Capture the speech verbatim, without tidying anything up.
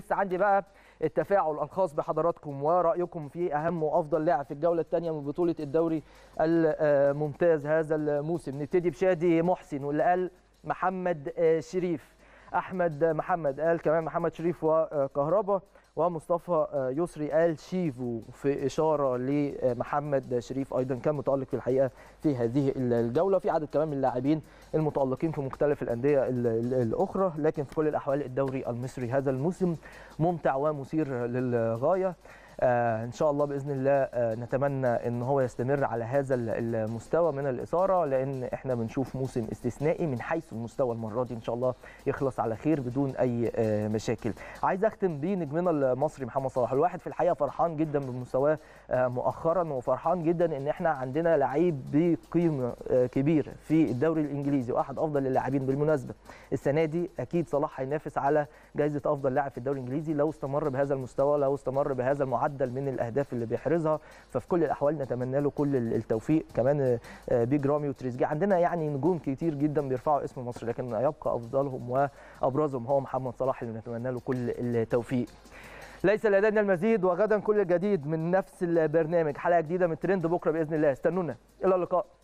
لسه عندي بقى التفاعل الخاص بحضراتكم ورأيكم في أهم وأفضل لاعب في الجولة الثانية من بطولة الدوري الممتاز هذا الموسم. نبتدي بشادي محسن واللي قال محمد شريف، أحمد محمد قال كمان محمد شريف وكهربا، ومصطفى يسري قال شيفو في إشارة لمحمد شريف أيضا كان متألق في الحقيقة في هذه الجولة. في عدد كمان من اللاعبين المتألقين في مختلف الأندية الأخرى، لكن في كل الأحوال الدوري المصري هذا الموسم ممتع ومثير للغاية. آه ان شاء الله باذن الله آه نتمنى ان هو يستمر على هذا المستوى من الاثاره، لان احنا بنشوف موسم استثنائي من حيث المستوى المره دي، ان شاء الله يخلص على خير بدون اي آه مشاكل. عايز اختم بنجمنا المصري محمد صلاح. الواحد في الحقيقه فرحان جدا بمستواه آه مؤخرا، وفرحان جدا ان احنا عندنا لعيب بقيمه آه كبيره في الدوري الانجليزي واحد افضل اللاعبين. بالمناسبه السنه دي اكيد صلاح هينافس على جائزه افضل لاعب في الدوري الانجليزي لو استمر بهذا المستوى، لو استمر بهذا المعدل من الاهداف اللي بيحرزها. ففي كل الاحوال نتمنى له كل التوفيق. كمان بيج رامي وتريزيجيه، عندنا يعني نجوم كتير جدا بيرفعوا اسم مصر، لكن يبقى افضلهم وابرزهم هو محمد صلاح اللي نتمنى له كل التوفيق. ليس لدينا المزيد، وغدا كل جديد من نفس البرنامج، حلقه جديده من ترند بكره باذن الله. استنونا، الى اللقاء.